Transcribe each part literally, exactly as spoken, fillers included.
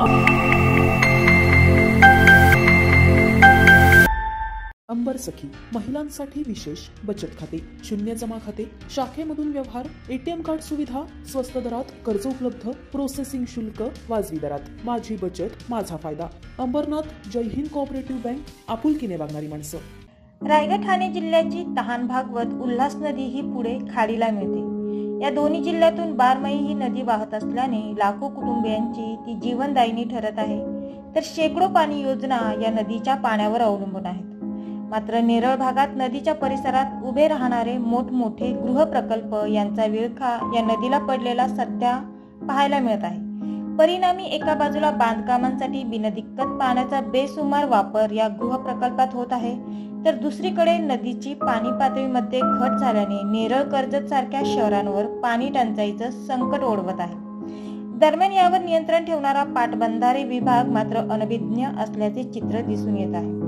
अंबर सखी महिलांसाठी विशेष बचत खाते, शून्य जमा खाते, शाखेमधून व्यवहार, एटीएम कार्ड सुविधा, स्वस्त दरात कर्ज उपलब्ध, प्रोसेसिंग शुल्क वाजवी दरात, माझी बचत माझा फायदा. अंबरनाथ जय हिंद कोऑपरेटिव्ह बँक, आपुलकीने वागणारी माणसं. रायगड ठाणे जिल्ह्याची तहान भागवत उल्हास नदी ही पुढे खाडीला मिळते. या दोन्ही जिल्ह्यातून बारमाही ही नदी वाहत असल्याने लाखो कुटुंबियांची ती जीवनदायिनी ठरत आहे. तर शेकडो पाणी योजना या नदीच्या पाण्यावर अवलंबून आहेत. मात्र नेरळ भागात नदीच्या परिसरात उभे राहणारे मोठमोठे गृहप्रकल्प यांचा विळखा या नदीला पडलेला सध्या पाहायला मिळत आहे. परिणामी एका बाजूला बांधकामांसाठी बिनदिक्कत पाण्याचा बेसुमार वापर या गृहप्रकल्पात होत आहे, तर दुसरीकडे नदीची पाणी पातळीमध्ये घट झाल्याने नेरळ, कर्जत सारख्या शहरांवर पाणी टंचाईचं संकट ओढवत आहे. दरम्यान यावर नियंत्रण ठेवणारा पाटबंधारे विभाग मात्र अनभिज्ञ असल्याचे चित्र दिसून येत आहे.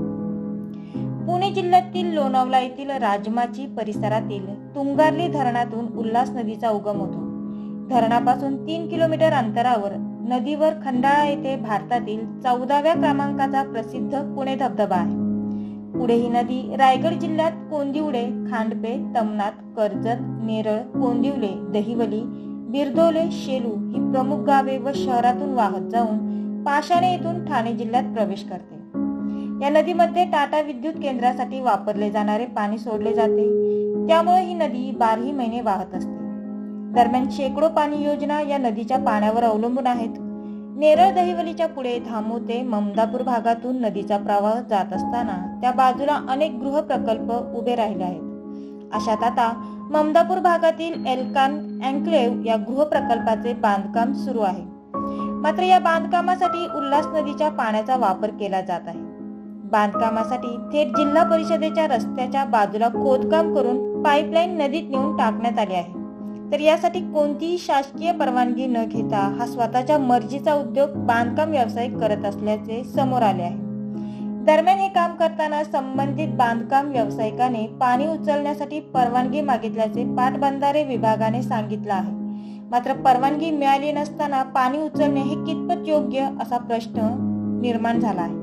पुणे जिल्ह्यातील लोणावळा येथील राजमाची परिसरातील तुंगारली धरणातून उल्हास नदीचा उगम होतो. धरणापासून तीन किलोमीटर अंतरावर नदीवर खंडाळा येथे भारतातील चौदाव्या क्रमांकाचा प्रसिद्ध पुणे धबधबा आहे. पुढे ही नदी रायगड जिल्ह्यात कोंदिवडे, खांडपे, तमनाथ, कर्जत, नेरळ, कोंदिवले, दहिवली, बिरदोले, शेलू ही प्रमुख गावे व शहरातून वाहत जाऊन पाषाणे येथून ठाणे जिल्ह्यात प्रवेश करते. या नदीमध्ये टाटा विद्युत केंद्रासाठी वापरले जाणारे पाणी सोडले जाते, त्यामुळे ही नदी बाराही महिने वाहत असते. दरम्यान शेकडो पाणी योजना या नदीच्या पाण्यावर अवलंबून आहेत. नेरळ दहिवलीच्या पुढे धामू ते ममदापूर भागातून नदीचा प्रवाह जात असताना त्या बाजूला अनेक गृह प्रकल्प उभे राहिले आहेत. अशात आता ममदापूर भागातील एल्कान एन्क्लेव्ह या गृह प्रकल्पाचे बांधकाम सुरू आहे. मात्र या बांधकामासाठी उल्हास नदीच्या पाण्याचा वापर केला जात आहे. बांधकामासाठी थेट जिल्हा परिषदेच्या रस्त्याच्या बाजूला खोदकाम करून पाईपलाईन नदीत नेऊन टाकण्यात आली आहे. तर यासाठी कोणतीही शासकीय परवानगी न घेता हा स्वतःच्या मर्जीचा उद्योग बांधकाम व्यावसायिक करत असल्याचे समोर आले आहे. दरम्यान हे काम करताना संबंधित बांधकाम व्यावसायिकाने पाणी उचलण्यासाठी परवानगी मागितल्याचे पाटबंधारे विभागाने सांगितलं आहे. मात्र परवानगी मिळाली नसताना पाणी उचलणे हे कितपत योग्य असा प्रश्न निर्माण झाला आहे.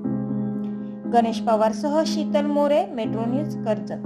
गणेश पवार सह शीतल मोरे, मेट्रो न्यूज, कर्जत.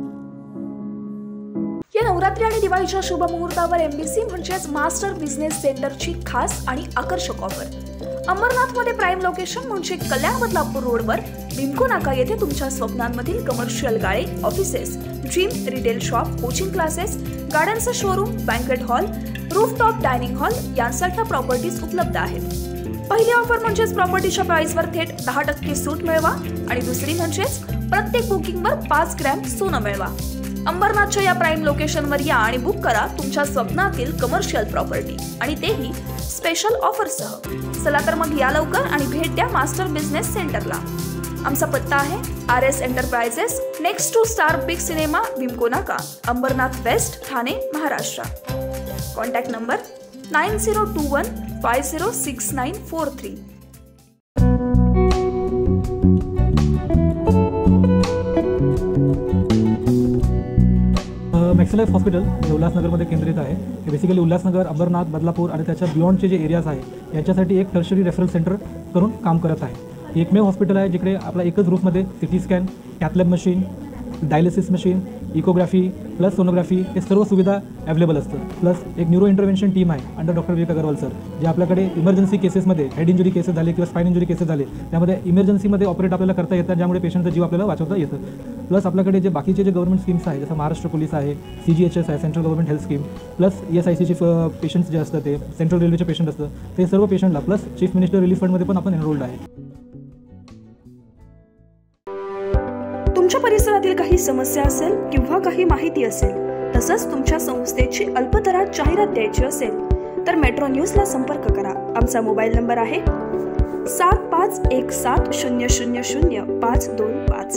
या नवरात्री आणि दिवाळीच्या शुभ मुहूर्तावर एमबीसी म्हणजेच मास्टर बिझनेस सेंटरची खास आणि आकर्षक ऑफर. अंबरनाथ मध्ये प्राइम लोकेशन म्हणजे कल्याण बदलापूर रोडवर बिमको नाका येथे तुमच्या स्वप्नांमधील कमर्शियल गाळे, offices, gym, retail shop, coaching classes, गार्डनचं showroom, banquet hall, rooftop dining hall यांसारख्या प्रॉपर्टीज उपलब्ध आहेत. पहिली ऑफर म्हणजेच प्रॉपर्टीच्या प्राइसवर थेट दहा टक्के सूट मिळवा आणि दुसरी म्हणजेच प्रत्येक बुकिंगवर पाच ग्रॅम सोनं मिळवा. अंबरनाथच्या या प्राइम लोकेशनवर या आणि बुक करा तुमच्या स्वप्नातील कमर्शियल प्रॉपर्टी आणि तेही स्पेशल ऑफरसह. चला तर मग या लवकर आणि भेट द्या मास्टर बिझनेस सेंटरला. आमचा पत्ता आहे R S Enterprises, next to Star Big Cinema, Bimco नाका, Ambernath West, Thane, Maharashtra. Contact number nine zero two one five zero six nine four three. Maxilife Hospital हे उल्हासनगरमध्ये केंद्रित आहे. हे बेसिकली उल्हासनगर, अंबरनाथ, बदलापूर आणि त्याच्या बियॉन्डचे जे एरियाज आहे याच्यासाठी एक टर्शरी रेफरल सेंटर करून काम करत आहे. हे एकमेव हॉस्पिटल आहे जिकडे आपला एकच रूफमध्ये CT scan, cath lab machine, dialysis machine, echography plus sonography हे सर्व सुविधा अवेलेबल असतं. प्लस एक न्यूरो इंटरव्हेन्शन टीम आहे under doctor Vivek Agarwal sir, जे आपल्याकडे इमर्जन्सी केसेसमध्ये हेड इंजुरी केसेस झाले किंवा स्पाइन इंजुरी केसेस झाले त्यामध्ये इमर्जन्सीमध्ये ऑपरेट आपल्याला करता येतात, ज्यामुळे पेशंटचा जीव आपल्याला वाचवता येतं. प्लस आपल्याकडे जे बाकीचे जे गव्हर्नमेंट स्कीम्स आहे जसं महाराष्ट्र पोलीस आहे, सी जी एच एस आहे, central government health scheme, plus E S I सीचे पेशंट्स जे असतात ते सेंट्रल रेल्वेचे पेशंट असतं ते सर्व पेशंटला प्लस चीफ मिनिस्टर रिलीफ फंडमध्ये पण आपण एनरोल्ड आहे. तुमच्या परिसरातील काही समस्या असेल किंवा काही माहिती असेल, तसंच तुमच्या संस्थेची अल्पदरात जाहिरात द्यायची असेल तर मेट्रो न्यूजला संपर्क करा. आमचा मोबाईल नंबर आहे सात पाच एक सात शून्य शून्य शून्य पाच दोन पाच.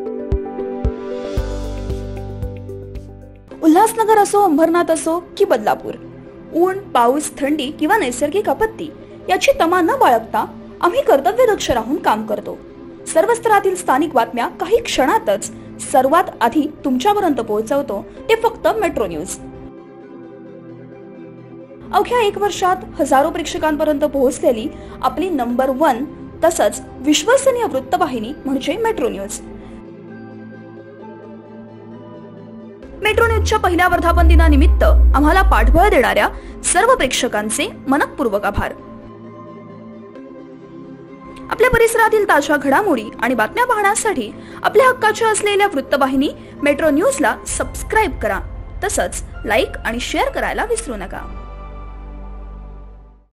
उल्हासनगर असो, अंबरनाथ असो की बदलापूर, ऊन, पाऊस, थंडी किंवा नैसर्गिक आपत्ती याची तमा न बाळगता आम्ही कर्तव्यदक्ष राहून काम करतो. सर्व स्तरातील स्थानिक बातम्या काही क्षणातच सर्वात आधी तुमच्यापर्यंत पोहोचवतो ते फक्त मेट्रो न्यूज. अवघ्या एक वर्षात हजारो प्रेक्षकांपर्यंत पोहोचलेली आपली नंबर वन तसंच विश्वसनीय वृत्तवाहिनी म्हणजे मेट्रो न्यूज. मेट्रो न्यूजच्या पहिल्या वर्धापन दिनानिमित्त आम्हाला पाठबळ देणाऱ्या सर्व प्रेक्षकांचे मनपूर्वक आभार. आपल्या परिसरातील ताज्या घडामोडी आणि बातम्या पाहण्यासाठी आपल्या हक्काच्या असलेल्या वृत्तवाहिनी मेट्रो न्यूजला सबस्क्राईब करा. तसंच लाईक आणि शेअर करायला विसरू नका.